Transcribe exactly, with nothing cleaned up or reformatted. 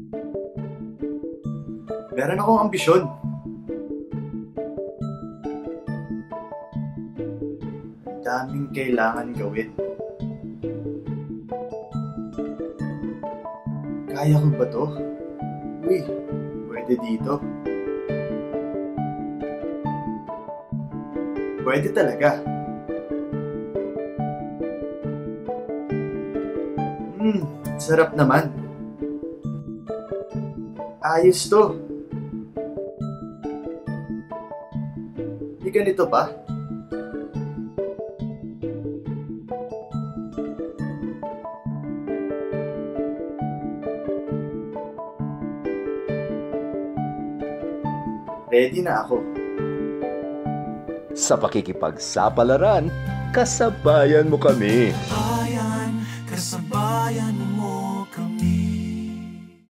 Meron akong ambisyon. Ang daming kailangan gawin. Kaya ko ba to? Uy, pwede dito. Pwede talaga. Hmm, sarap naman. Ayos to. Di ganito pa? Ready na ako. Sa pakikipagsapalaran, kasabayan mo kami.